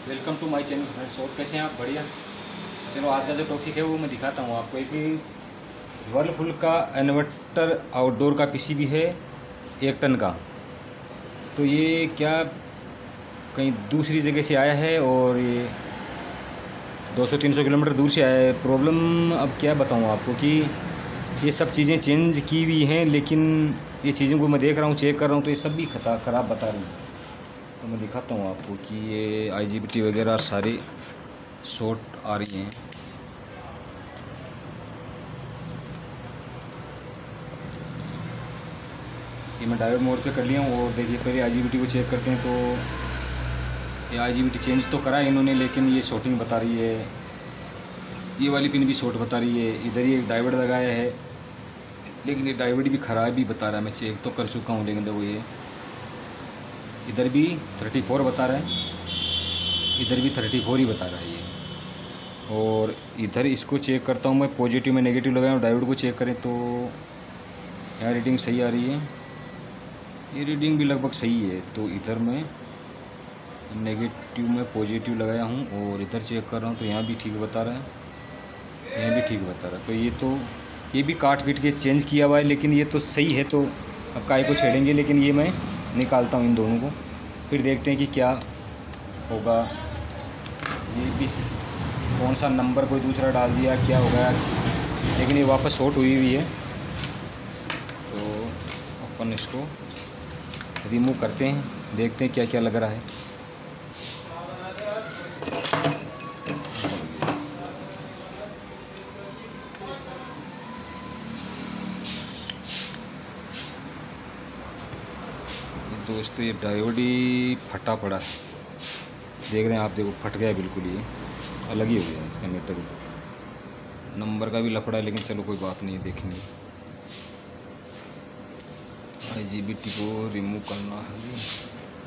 Welcome to my channel friends. और कैसे हैं आप? बढ़िया। चलो आज का जो टॉपिक है वो मैं दिखाता हूँ आपको। एक वर्लपुल का इन्वर्टर आउटडोर का पीसीबी है 1 टन का। तो ये क्या कहीं दूसरी जगह से आया है और ये 200-300 किलोमीटर दूर से आया है। प्रॉब्लम अब क्या बताऊँ आपको कि ये सब चीज़ें चेंज की हुई हैं, लेकिन ये चीज़ों को मैं देख रहा हूँ, चेक कर रहा हूँ, तो ये सब भी ख़राब बता रही हैं। तो मैं दिखाता हूँ आपको कि ये IGBT वगैरह सारी शॉर्ट आ रही हैं। ये मैं डायोड मोड पे कर लिया हूँ। और देखिए पहले IGBT को चेक करते हैं। तो ये IGBT चेंज तो करा है इन्होंने, लेकिन ये शॉर्टिंग बता रही है। ये वाली पिन भी शॉर्ट बता रही है। इधर ये एक डायोड लगाया है, लेकिन ये डायोड भी ख़राब ही बता रहा है। मैं चेक तो कर चुका हूँ, लेकिन देखो ये इधर भी 34 बता रहा है, इधर भी 34 ही बता रहा है ये। और इधर इसको चेक करता हूँ मैं, पॉजिटिव में नेगेटिव लगाया हूँ। डायोड को चेक करें तो यहाँ रीडिंग सही आ रही है, ये रीडिंग भी लगभग सही है। तो इधर मैं नेगेटिव में पॉजिटिव लगाया हूँ और इधर चेक कर रहा हूँ तो यहाँ भी ठीक बता रहा है, यहाँ भी ठीक बता रहा है। तो ये भी काट पीट के चेंज किया हुआ है, लेकिन ये तो सही है। तो अब काय को छेड़ेंगे, लेकिन ये मैं निकालता हूँ इन दोनों को, फिर देखते हैं कि क्या होगा। ये भी कौन सा नंबर कोई दूसरा डाल दिया, क्या हो गया, लेकिन ये वापस शॉर्ट हुई है। तो अपन इसको रिमूव करते हैं, देखते हैं क्या क्या लग रहा है। दोस्तों ये डायोड ही फटा पड़ा है, देख रहे हैं आप, देखो फट गया बिल्कुल, ये अलग ही हो गया इसका मीटर। नंबर का भी लफड़ा है, लेकिन चलो कोई बात नहीं, देखेंगे। IGBT को रिमूव करना है।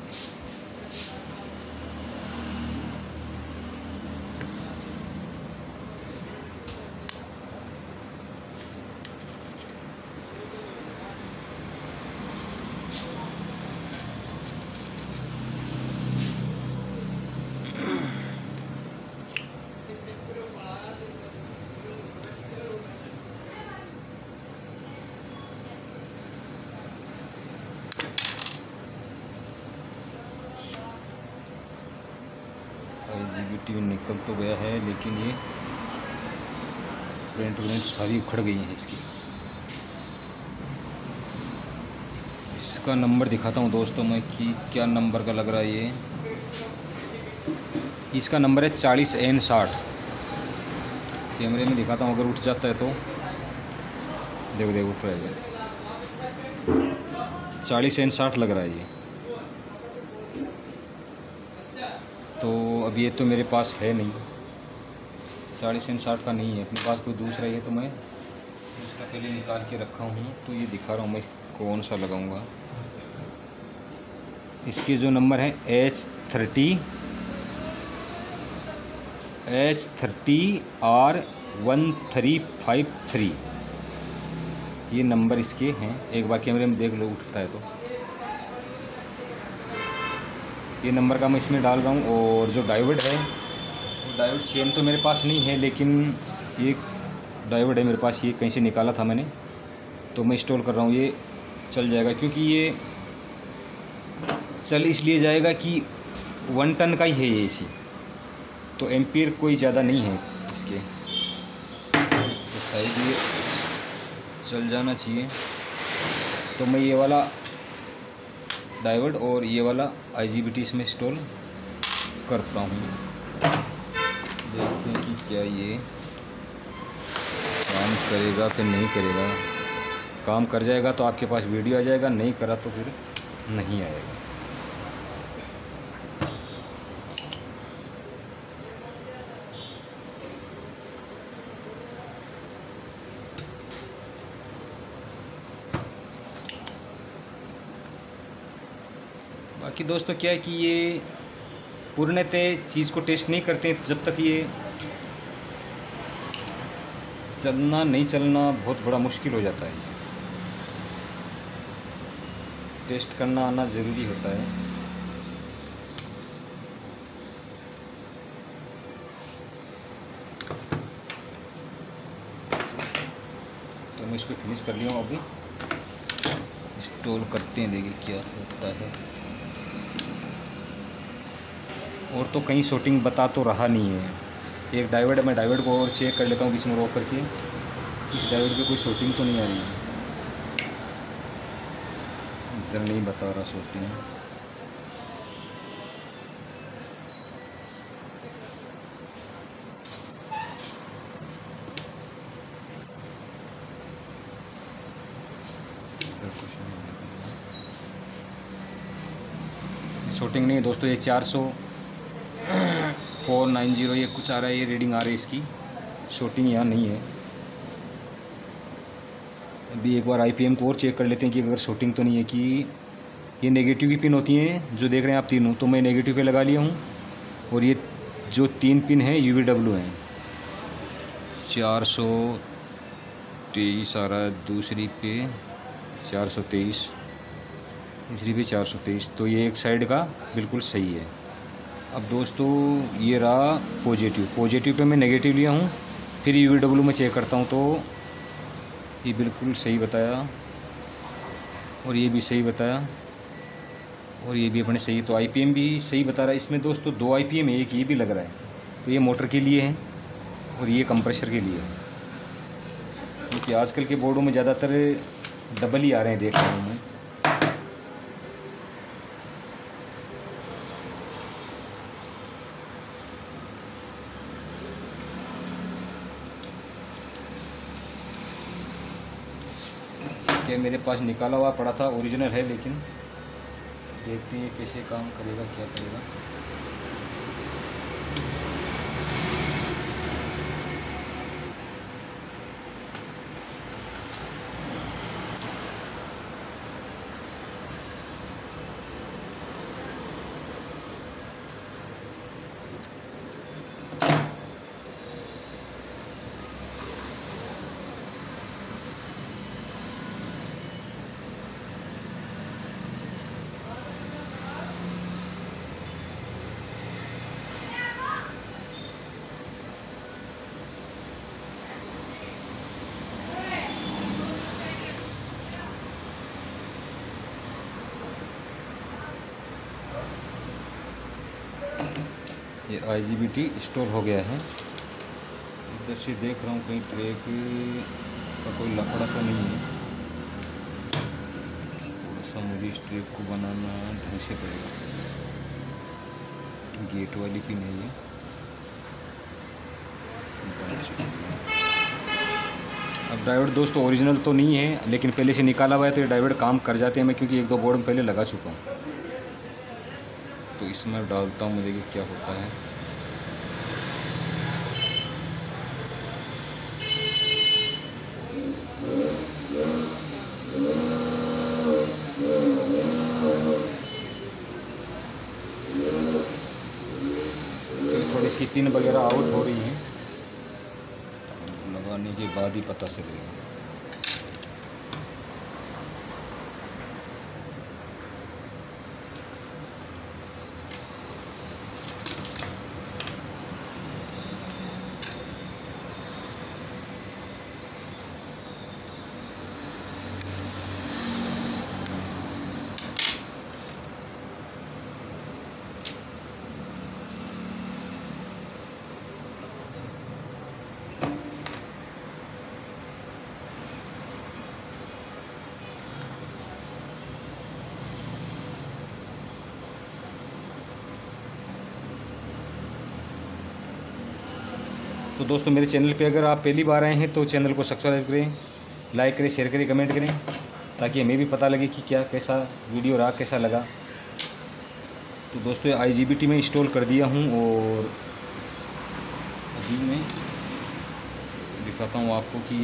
IGBT निकल तो गया है, लेकिन ये प्रिंट सारी उखड़ गई हैं इसकी। इसका नंबर दिखाता हूँ दोस्तों मैं कि क्या नंबर का लग रहा है ये। इसका नंबर है 40N60। कैमरे में दिखाता हूँ, अगर उठ जाता है तो देखो देखो उठ रहा है। 40N60 लग रहा है ये। तो अब ये तो मेरे पास है नहीं, 40N60 का नहीं है अपने पास। कोई दूसरा ही है तो मैं उसका पहले निकाल के रखा हूँ। तो ये दिखा रहा हूँ मैं कौन सा लगाऊंगा। इसके जो नंबर है H30R1353, ये नंबर इसके हैं। एक बार कैमरे में देख लो, उठता है तो। ये नंबर का मैं इसमें डाल रहा हूँ। और जो डायोड है वो डायोड सेम तो मेरे पास नहीं है, लेकिन ये डायोड है मेरे पास, ये कहीं से निकाला था मैंने, तो मैं इंस्टॉल कर रहा हूँ। ये चल जाएगा, क्योंकि ये चल इसलिए जाएगा कि 1 टन का ही है ये AC, तो एम्पियर कोई ज़्यादा नहीं है इसके, तो शायद ये चल जाना चाहिए। तो मैं ये वाला डायोड और ये वाला IGBT इसमें इंस्टॉल करता हूँ। देखते हैं कि क्या ये काम करेगा कि नहीं करेगा। काम कर जाएगा तो आपके पास वीडियो आ जाएगा, नहीं करा तो फिर नहीं आएगा। बाकी दोस्तों क्या है कि ये पूर्णतः चीज़ को टेस्ट नहीं करते जब तक ये चलना नहीं चलना बहुत बड़ा मुश्किल हो जाता है। ये टेस्ट करना आना ज़रूरी होता है। मैं इसको फिनिश कर लिया हूँ। अभी इंस्टॉल करते हैं, देखिए क्या होता है। और तो कहीं शॉर्टिंग बता तो रहा नहीं है। एक डायोड है, मैं डायोड को और चेक कर लेता हूँ बीच में रोक करके। इस डायोड पे कोई शॉर्टिंग तो नहीं आ रही है, इधर नहीं बता रहा शॉर्टिंग। शॉर्टिंग नहीं है दोस्तों। ये 400/490 ये कुछ आ रहा है, ये रीडिंग आ रही है इसकी। शॉर्टिंग यहाँ नहीं है। अभी एक बार आईपीएम को और चेक कर लेते हैं कि अगर शॉर्टिंग तो नहीं है। कि ये नेगेटिव की पिन होती हैं जो देख रहे हैं आप तीनों, तो मैं नेगेटिव पे लगा लिया हूँ। और ये जो 3 पिन है UVW हैं। 423 आ रहा है दूसरी पे, 423, तीसरी पे 423। तो ये एक साइड का बिल्कुल सही है। अब दोस्तों ये रहा पॉजिटिव पे मैं नेगेटिव लिया हूँ। फिर UVW में चेक करता हूँ तो ये बिल्कुल सही बताया, और ये भी सही बताया, और ये भी अपने सही है। तो आईपीएम भी सही बता रहा है। इसमें दोस्तों 2 आईपीएम है, एक ये भी लग रहा है। तो ये मोटर के लिए है और ये कंप्रेसर के लिए है, क्योंकि आजकल के बोर्डों में ज़्यादातर डबल ही आ रहे हैं, देख रहा हूँ मैं। क्या मेरे पास निकाला हुआ पड़ा था, ओरिजिनल है, लेकिन देखते हैं कैसे काम करेगा, क्या करेगा। ये IGBT इंस्टॉल हो गया है। इधर से देख रहा हूँ कहीं ट्रैक का कोई लफड़ा तो नहीं है। थोड़ा सा मुझे इस ट्रैक को बनाना ढंग से पड़ेगा। गेट वाली पिन है ये। अब डायोड दोस्तों ओरिजिनल तो नहीं है, लेकिन पहले से निकाला हुआ है, तो ये डायोड काम कर जाते हैं। मैं क्योंकि 1-2 बोर्ड में पहले लगा चुका हूँ। तो इसमें डालता हूँ, मुझे क्या होता है। तो थोड़ी इसकी पिन वगैरह आउट हो रही हैं, लगाने के बाद ही पता चलेगा। तो दोस्तों मेरे चैनल पे अगर आप पहली बार आए हैं तो चैनल को सब्सक्राइब करें, लाइक करें, शेयर करें, कमेंट करें, ताकि हमें भी पता लगे कि क्या कैसा वीडियो रहा, कैसा लगा। तो दोस्तों IGBT में इंस्टॉल कर दिया हूँ, और अभी मैं दिखाता हूँ आपको कि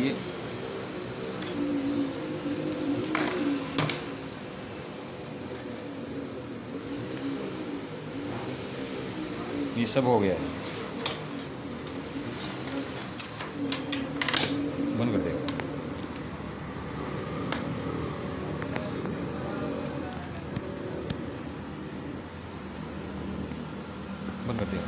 ये सब हो गया है। बंद कर देगा। बंद कर दिया।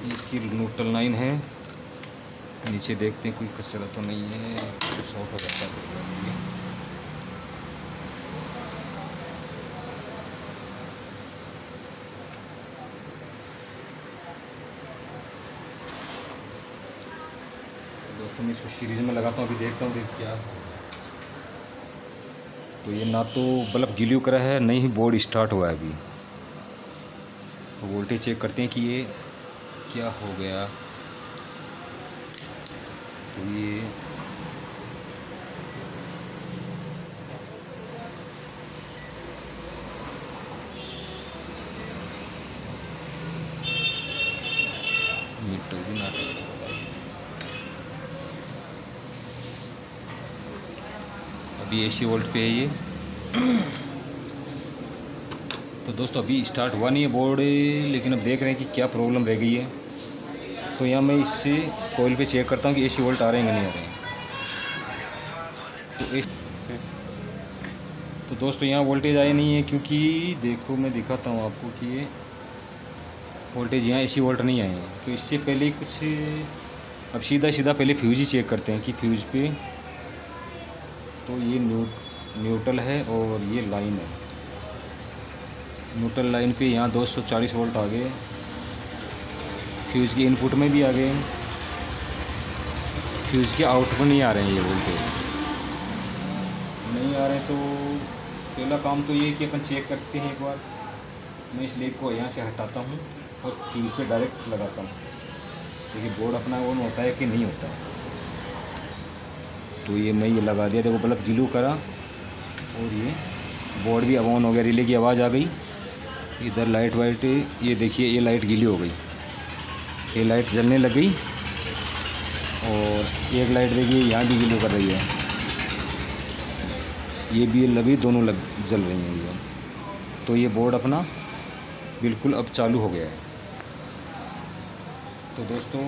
इसकी न्यूट्रल लाइन है। नीचे देखते हैं कोई कचरा तो नहीं है, शॉर्ट हो जाता है। दोस्तों मैं इसको सीरीज में लगाता हूँ, अभी देखता हूँ कि क्या। तो ये ना तो बल्ब गिल्यू करा है, नहीं ही बोर्ड स्टार्ट हुआ है अभी। तो वोल्टेज चेक करते हैं कि ये क्या हो गया। तो ये मीटर भी ना, अभी AC वोल्ट पे है ये। तो दोस्तों अभी स्टार्ट हुआ नहीं है बोर्ड, लेकिन अब देख रहे हैं कि क्या प्रॉब्लम रह गई है। तो यहाँ मैं इससे कोयल पे चेक करता हूँ कि AC वोल्ट आ रहे हैं कि नहीं आ रहे हैं। तो दोस्तों यहाँ वोल्टेज आए नहीं है, क्योंकि देखो मैं दिखाता हूँ आपको कि ये वोल्टेज यहाँ AC वोल्ट नहीं आए हैं। तो इससे पहले कुछ, अब सीधा पहले फ्यूज ही चेक करते हैं कि फ्यूज पे, तो ये न्यूट्रल है और ये लाइन है। न्यूट्रल लाइन पे यहाँ 240 वोल्ट आ गए, फ्यूज़ के इनपुट में भी आ गए, फ्यूज़ के आउटपुट नहीं आ रहे हैं, ये वोल्टेज नहीं आ रहे हैं। तो पहला काम तो ये कि अपन चेक करते हैं एक बार। मैं इस लेग को यहाँ से हटाता हूँ और फ्यूज़ पे डायरेक्ट लगाता हूँ, देखिए बोर्ड अपना ऑन होता है कि नहीं होता है। तो ये मैं ये लगा दिया, देखो बल्ब गिलू करा और ये बोर्ड भी अब ऑन हो गया, रिले की आवाज़ आ गई। इधर लाइट वाइट, ये देखिए ये लाइट गीली हो गई, ये लाइट जलने लग गई। और एक लाइट देखिए यहाँ भी गीली कर रही है, ये भी लगी, दोनों जल रही हैं ये। तो ये बोर्ड अपना बिल्कुल अब चालू हो गया है। तो दोस्तों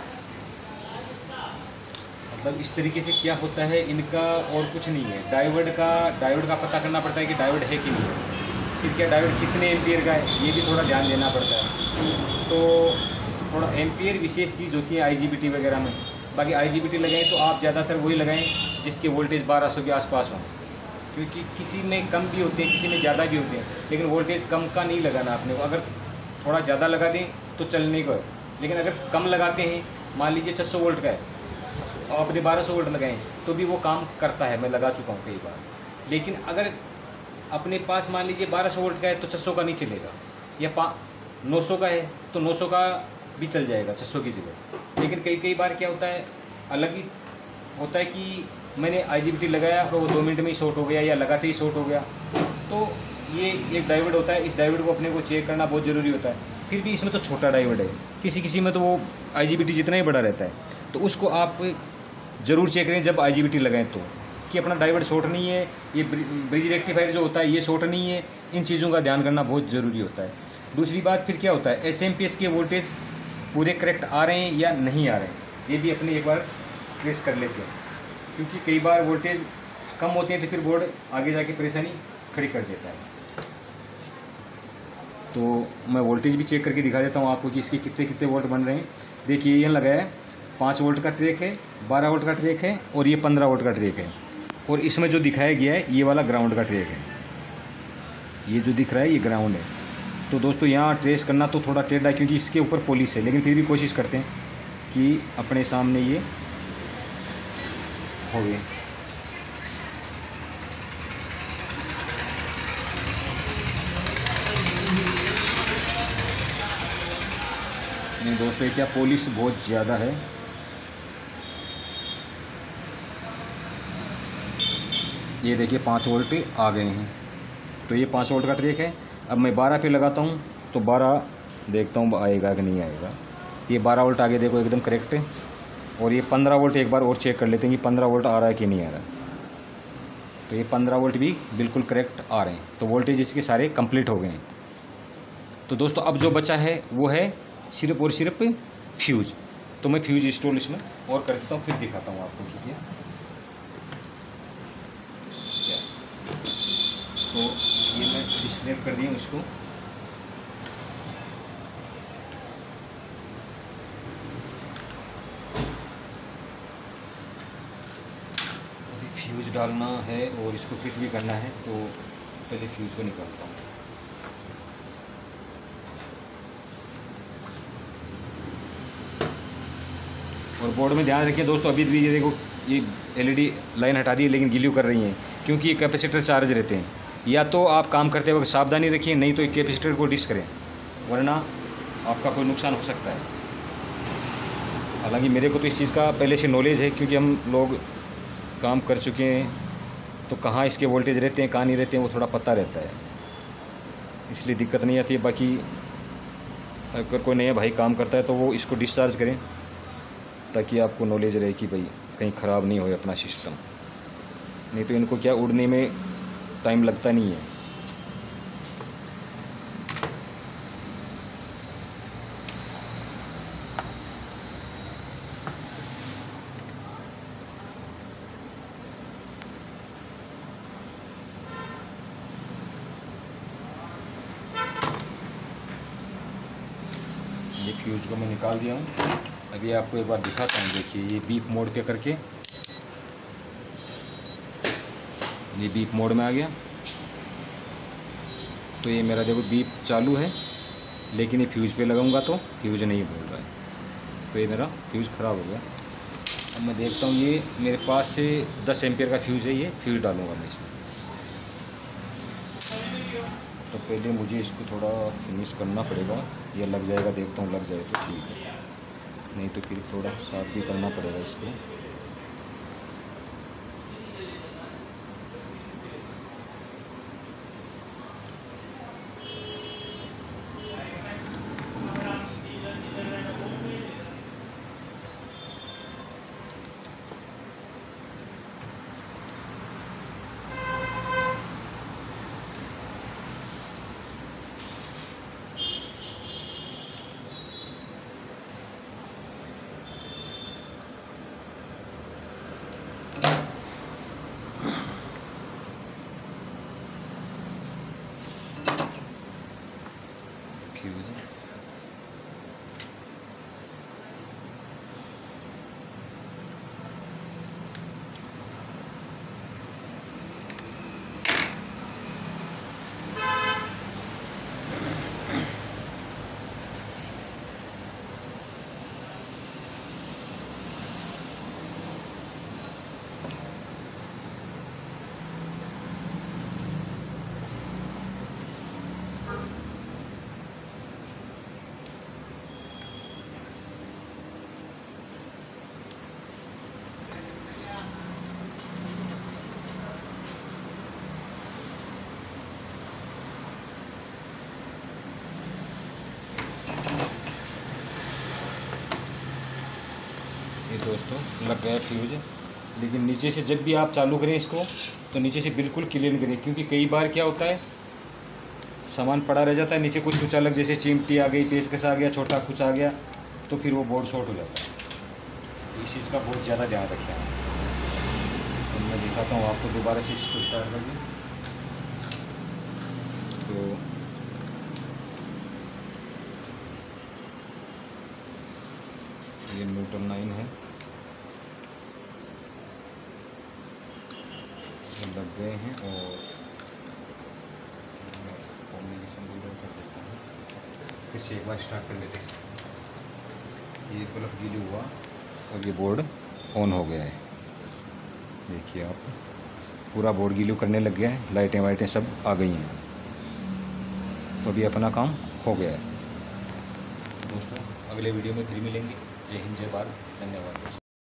मतलब इस तरीके से क्या होता है इनका, और कुछ नहीं है। डायोड का पता करना पड़ता है कि डायोड है कि नहीं है, फिर क्या डायोड कितने एम्पियर का है ये भी थोड़ा ध्यान देना पड़ता है। तो थोड़ा एम्पियर विशेष चीज़ होती है IGBT वगैरह में। बाकी IGBT लगाएं तो आप ज़्यादातर वही लगाएं जिसके वोल्टेज 1200 के आसपास हों, क्योंकि किसी में कम भी होते हैं, किसी में ज़्यादा भी होते हैं। लेकिन वोल्टेज कम का नहीं लगाना आपने को। अगर थोड़ा ज़्यादा लगा दें तो चलने को है, लेकिन अगर कम लगाते हैं, मान लीजिए 600 वोल्ट का है और आपने 1200 वोल्ट लगाएं तो भी वो काम करता है, मैं लगा चुका हूँ कई बार। लेकिन अगर अपने पास मान लीजिए 1200 वोल्ट का है तो 600 का नहीं चलेगा, या 900 का है तो 900 का भी चल जाएगा 600 की जगह। लेकिन कई बार क्या होता है, अलग ही होता है कि मैंने IGBT लगाया और वो 2 मिनट में ही शॉर्ट हो गया या लगाते ही शॉर्ट हो गया। तो ये एक डायोड होता है, इस डायोड को अपने को चेक करना बहुत ज़रूरी होता है। फिर भी इसमें तो छोटा डायोड है, किसी में तो वो IGBT जितना ही बड़ा रहता है। तो उसको आप ज़रूर चेक करें जब IGBT लगाएं तो, कि अपना डायोड शॉर्ट नहीं है, ये ब्रिज रेक्टिफायर जो होता है ये शॉर्ट नहीं है। इन चीज़ों का ध्यान करना बहुत ज़रूरी होता है। दूसरी बात फिर क्या होता है, SMPS के वोल्टेज पूरे करेक्ट आ रहे हैं या नहीं आ रहे हैं, ये भी अपने एक बार ट्रेस कर लेते हैं। क्योंकि कई बार वोल्टेज कम होते हैं तो फिर बोर्ड आगे जाके परेशानी खड़ी कर देता है। तो मैं वोल्टेज भी चेक करके दिखा देता हूँ आपको कि इसके कितने कितने वोल्ट बन रहे हैं। देखिए यहाँ लगा है 5 वोल्ट का ट्रैक है, 12 वोल्ट का ट्रैक है और ये 15 वोल्ट का ट्रैक है। और इसमें जो दिखाया गया है ये वाला ग्राउंड का ट्रैक है, ये जो दिख रहा है ये ग्राउंड है। तो दोस्तों यहाँ ट्रेस करना तो थोड़ा टेढ़ा है क्योंकि इसके ऊपर पॉलिश है, लेकिन फिर भी कोशिश करते हैं कि अपने सामने ये हो गए। नहीं दोस्तों क्या पॉलिश बहुत ज़्यादा है। ये देखिए 5 वोल्ट आ गए हैं। तो ये 5 वोल्ट का ट्रैक है। अब मैं 12 पे लगाता हूँ तो 12 देखता हूँ आएगा कि नहीं आएगा। ये 12 वोल्ट आगे देखो एकदम करेक्ट है। और ये 15 वोल्ट एक बार और चेक कर लेते हैं कि 15 वोल्ट आ रहा है कि नहीं आ रहा है। तो ये 15 वोल्ट भी बिल्कुल करेक्ट आ रहे हैं। तो वोल्टेज इसके सारे कंप्लीट हो गए हैं। तो दोस्तों अब जो बचा है वो है सिर्फ और सिर्फ फ्यूज़। तो मैं फ्यूज़ इंस्टॉल इसमें और कर देता हूँ, फिर दिखाता हूँ आपको कि क्या। तो ये मैं डिस्कनेक्ट कर दिया इसको। फ्यूज़ डालना है और इसको फिट भी करना है, तो पहले फ्यूज़ को निकालता हूँ। और बोर्ड में ध्यान रखिए दोस्तों, अभी भी ये देखो ये एलईडी लाइन हटा दी है लेकिन गिल्यू कर रही हैं, क्योंकि ये कैपेसिटर चार्ज रहते हैं। या तो आप काम करते वक्त सावधानी रखिए, नहीं तो एक कैपेसिटर को डिस करें, वरना आपका कोई नुकसान हो सकता है। हालांकि मेरे को तो इस चीज़ का पहले से नॉलेज है, क्योंकि हम लोग काम कर चुके हैं, तो कहाँ इसके वोल्टेज रहते हैं कहाँ नहीं रहते हैं वो थोड़ा पता रहता है, इसलिए दिक्कत नहीं आती है। बाकी अगर कोई नया भाई काम करता है तो वो इसको डिस्चार्ज करें, ताकि आपको नॉलेज रहे कि भाई कहीं ख़राब नहीं हो अपना सिस्टम, नहीं तो इनको क्या उड़ने में टाइम लगता नहीं है। ये फ्यूज़ को मैं निकाल दिया हूँ। अभी आपको एक बार दिखाता हूँ, देखिए ये बीप मोड पे करके, ये बीप मोड में आ गया। तो ये मेरा देखो बीप चालू है, लेकिन ये फ्यूज़ पे लगाऊंगा तो फ्यूज़ नहीं बोल रहा है, तो ये मेरा फ्यूज़ ख़राब हो गया। अब मैं देखता हूँ, ये मेरे पास से 10 एम्पियर का फ्यूज़ है, ये फ्यूज़ डालूँगा मैं इसमें। तो पहले मुझे इसको थोड़ा फिनिश करना पड़ेगा, ये लग जाएगा, देखता हूँ लग जाए तो ठीक है, नहीं तो फिर थोड़ा साफ भी करना पड़ेगा इसको। फ्यूज़ ये दोस्तों लग गया फ्यूज। लेकिन नीचे से जब भी आप चालू करें इसको, तो नीचे से बिल्कुल क्लीन करें, क्योंकि कई बार क्या होता है सामान पड़ा रह जाता है, नीचे कुछ अलग जैसे चिमटी आ गई, पेचकस आ गया, छोटा कुछ आ गया, तो फिर वो बोर्ड शॉर्ट हो जाता है। तो इस चीज़ का बहुत ज़्यादा ध्यान रखें आप। तो मैं दिखाता हूँ आपको दोबारा से इसको स्टार्ट करके। तो ये न्यूट्रल 9 है, लग गए हैं। और मैं इसको कॉम्बिनेशन रीडर कर देता हूँ, फिर से एक बार स्टार्ट कर लेते हैं। ये बल्ब गीली हुआ और ये बोर्ड ऑन हो गया है। देखिए आप, पूरा बोर्ड गीलू करने लग गया है, लाइटें वाइटें सब आ गई हैं। तो अभी अपना काम हो गया है। दोस्तों अगले वीडियो में फिर मिलेंगे। जय हिंद, जय भारत, धन्यवाद।